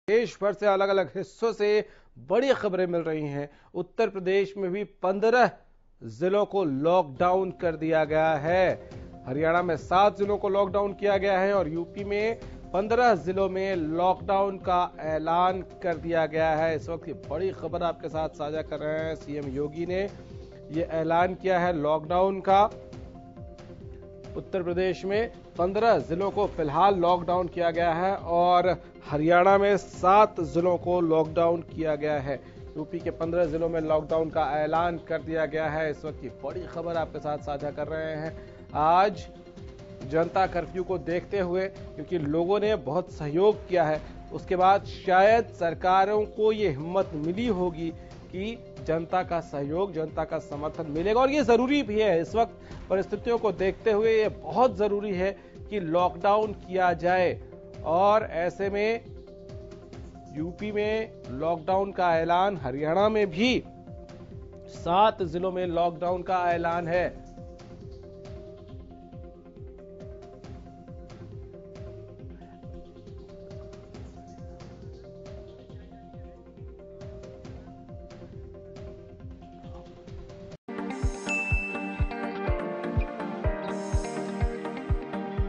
देश भर से अलग अलग हिस्सों से बड़ी खबरें मिल रही हैं। उत्तर प्रदेश में भी 15 जिलों को लॉकडाउन कर दिया गया है। हरियाणा में 7 जिलों को लॉकडाउन किया गया है और यूपी में 15 जिलों में लॉकडाउन का ऐलान कर दिया गया है। इस वक्त ये बड़ी खबर आपके साथ साझा कर रहे हैं। सीएम योगी ने ये ऐलान किया है लॉकडाउन का। उत्तर प्रदेश में 15 जिलों को फिलहाल लॉकडाउन किया गया है और हरियाणा में 7 जिलों को लॉकडाउन किया गया है। यूपी के 15 जिलों में लॉकडाउन का ऐलान कर दिया गया है। इस वक्त की बड़ी खबर आपके साथ साझा कर रहे हैं। आज जनता कर्फ्यू को देखते हुए, क्योंकि लोगों ने बहुत सहयोग किया है, उसके बाद शायद सरकारों को ये हिम्मत मिली होगी कि जनता का सहयोग, जनता का समर्थन मिलेगा और ये जरूरी भी है। इस वक्त परिस्थितियों को देखते हुए ये बहुत जरूरी है कि लॉकडाउन किया जाए और ऐसे में यूपी में लॉकडाउन का ऐलान, हरियाणा में भी 7 जिलों में लॉकडाउन का ऐलान है।